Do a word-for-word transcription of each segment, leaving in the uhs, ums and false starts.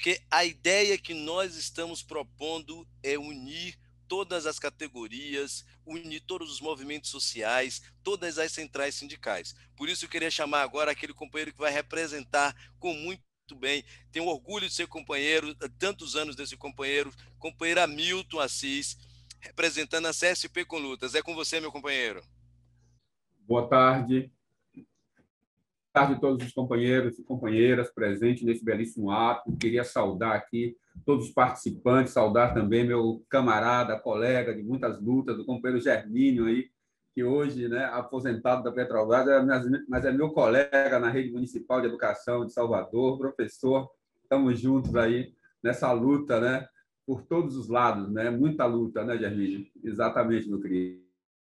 porque a ideia que nós estamos propondo é unir todas as categorias, unir todos os movimentos sociais, todas as centrais sindicais. Por isso eu queria chamar agora aquele companheiro que vai representar com muito bem, tenho orgulho de ser companheiro, tantos anos desse companheiro, companheiro Hamilton Assis, representando a C S P com Lutas. É com você, meu companheiro. Boa tarde. Boa tarde a todos os companheiros e companheiras presentes nesse belíssimo ato. Queria saudar aqui todos os participantes, saudar também meu camarada, colega de muitas lutas, o companheiro Germínio, aí, que hoje, né, aposentado da Petrobras, mas é meu colega na Rede Municipal de Educação de Salvador, professor. Estamos juntos aí nessa luta, né, por todos os lados, né? Muita luta, né, Germínio? Exatamente, meu querido.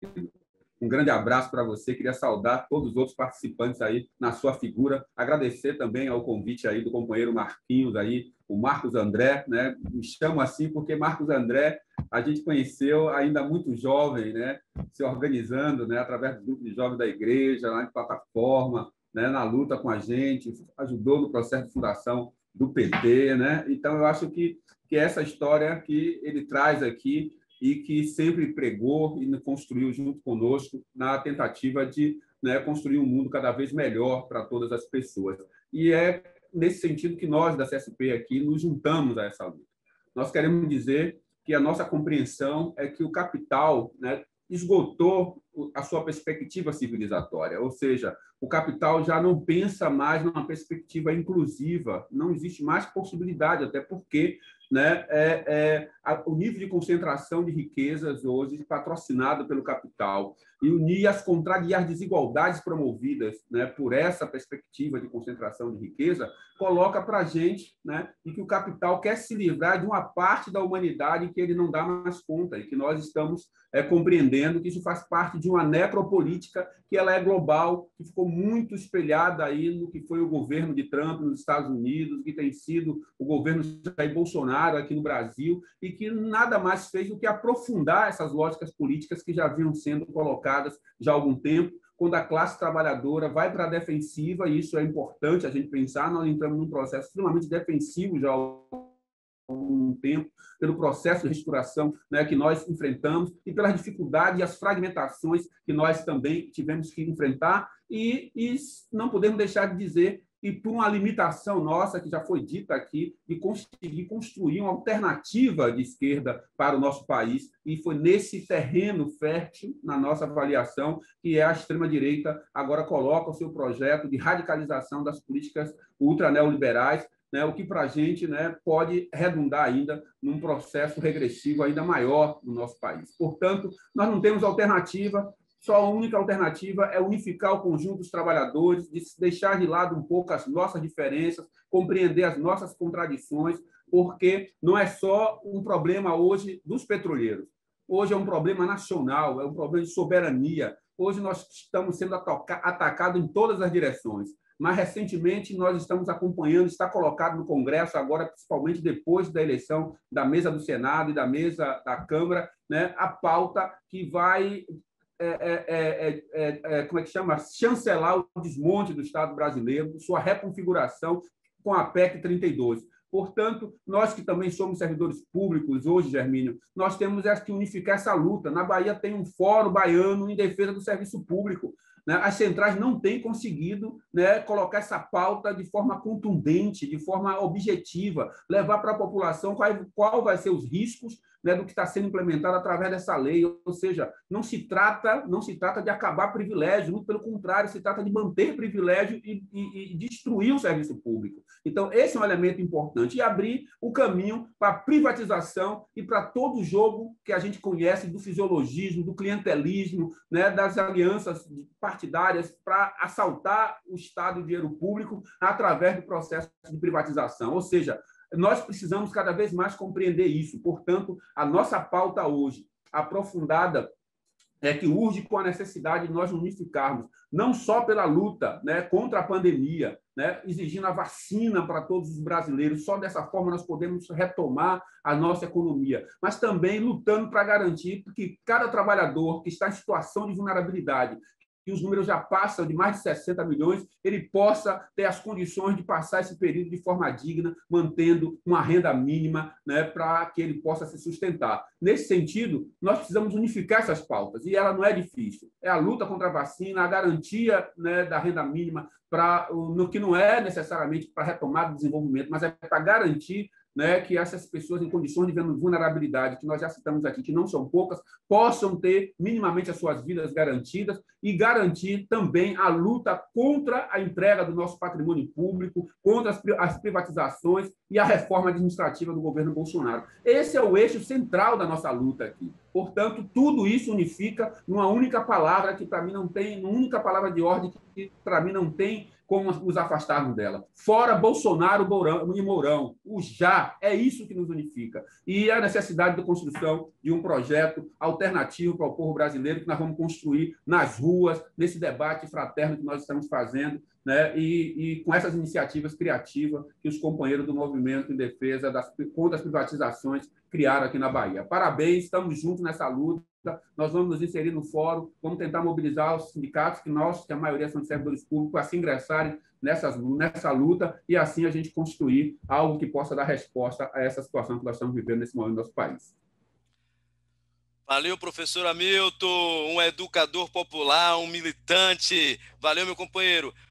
Um grande abraço para você. Queria saudar todos os outros participantes aí na sua figura. Agradecer também ao convite aí do companheiro Marquinhos aí, o Marcos André, né? Me chamo assim porque Marcos André a gente conheceu ainda muito jovem, né? Se organizando, né? Através do grupo de jovens da igreja, lá em plataforma, né? Na luta com a gente, ajudou no processo de fundação do P T, né? Então eu acho que que essa história que ele traz aqui e que sempre pregou e construiu junto conosco na tentativa de, né, construir um mundo cada vez melhor para todas as pessoas. E é nesse sentido que nós, da C S P, aqui, nos juntamos a essa luta. Nós queremos dizer que a nossa compreensão é que o capital, né, esgotou a sua perspectiva civilizatória, ou seja, o capital já não pensa mais numa perspectiva inclusiva, não existe mais possibilidade, até porque, né, é, é, a, o nível de concentração de riquezas hoje patrocinado pelo capital e unir as contrariedades e as desigualdades promovidas, né, por essa perspectiva de concentração de riqueza, coloca para a gente, né, e que o capital quer se livrar de uma parte da humanidade que ele não dá mais conta e que nós estamos é, compreendendo que isso faz parte de uma necropolítica que ela é global, que ficou muito espelhada aí no que foi o governo de Trump nos Estados Unidos, que tem sido o governo Jair Bolsonaro aqui no Brasil, e que nada mais fez do que aprofundar essas lógicas políticas que já vinham sendo colocadas já há algum tempo, quando a classe trabalhadora vai para a defensiva, e isso é importante a gente pensar, nós entramos num processo extremamente defensivo já há um tempo, pelo processo de reestruturação, né, que nós enfrentamos e pelas dificuldades e as fragmentações que nós também tivemos que enfrentar, e, e não podemos deixar de dizer e por uma limitação nossa, que já foi dita aqui, de conseguir construir uma alternativa de esquerda para o nosso país, e foi nesse terreno fértil, na nossa avaliação, que a extrema-direita agora coloca o seu projeto de radicalização das políticas ultraneoliberais, né, o que para a gente, né, pode redundar ainda num processo regressivo ainda maior no nosso país. Portanto, nós não temos alternativa, só a única alternativa é unificar o conjunto dos trabalhadores, de deixar de lado um pouco as nossas diferenças, compreender as nossas contradições, porque não é só um problema hoje dos petroleiros. Hoje é um problema nacional, é um problema de soberania. Hoje nós estamos sendo atacados em todas as direções. Mas, recentemente, nós estamos acompanhando, está colocado no Congresso, agora, principalmente depois da eleição da mesa do Senado e da mesa da Câmara, né, a pauta que vai, é, é, é, é, como é que chama? Chancelar o desmonte do Estado brasileiro, sua reconfiguração com a P E C trinta e dois. Portanto, nós que também somos servidores públicos hoje, Germínio, nós temos que unificar essa luta. Na Bahia tem um fórum baiano em defesa do serviço público. As centrais não têm conseguido, né, colocar essa pauta de forma contundente, de forma objetiva, levar para a população qual, qual vai ser os riscos, né, do que está sendo implementado através dessa lei. Ou seja, não se trata, não se trata de acabar privilégio, muito pelo contrário, se trata de manter privilégio e, e, e destruir o serviço público. Então, esse é um elemento importante, e abrir o caminho para a privatização e para todo o jogo que a gente conhece do fisiologismo, do clientelismo, né, das alianças partidárias para assaltar o Estado e o dinheiro público através do processo de privatização. Ou seja, nós precisamos cada vez mais compreender isso. Portanto, a nossa pauta hoje, aprofundada, é que urge com a necessidade de nós unificarmos, não só pela luta, né, contra a pandemia, né, exigindo a vacina para todos os brasileiros, só dessa forma nós podemos retomar a nossa economia, mas também lutando para garantir que cada trabalhador que está em situação de vulnerabilidade, que os números já passam de mais de sessenta milhões, ele possa ter as condições de passar esse período de forma digna, mantendo uma renda mínima, né, para que ele possa se sustentar. Nesse sentido, nós precisamos unificar essas pautas, e ela não é difícil. É a luta contra a vacina, a garantia, né, da renda mínima, pra, no que não é necessariamente para retomar o desenvolvimento, mas é para garantir, né, que essas pessoas em condições de vulnerabilidade, que nós já citamos aqui, que não são poucas, possam ter minimamente as suas vidas garantidas e garantir também a luta contra a entrega do nosso patrimônio público, contra as privatizações e a reforma administrativa do governo Bolsonaro. Esse é o eixo central da nossa luta aqui. Portanto, tudo isso unifica numa única palavra que, para mim, não tem, uma única palavra de ordem que, para mim, não tem como nos afastarmos dela. Fora Bolsonaro e Mourão. O já é isso que nos unifica. E a necessidade da construção de um projeto alternativo para o povo brasileiro que nós vamos construir nas ruas, nesse debate fraterno que nós estamos fazendo, né? e, e com essas iniciativas criativas que os companheiros do movimento em defesa das, contra as privatizações criaram aqui na Bahia. Parabéns, estamos juntos nessa luta. Nós vamos nos inserir no fórum, vamos tentar mobilizar os sindicatos, que nós, que a maioria são de servidores públicos, assim ingressarem nessas, nessa luta e assim a gente construir algo que possa dar resposta a essa situação que nós estamos vivendo nesse momento no nosso país. Valeu, professor Hamilton, um educador popular, um militante. Valeu, meu companheiro.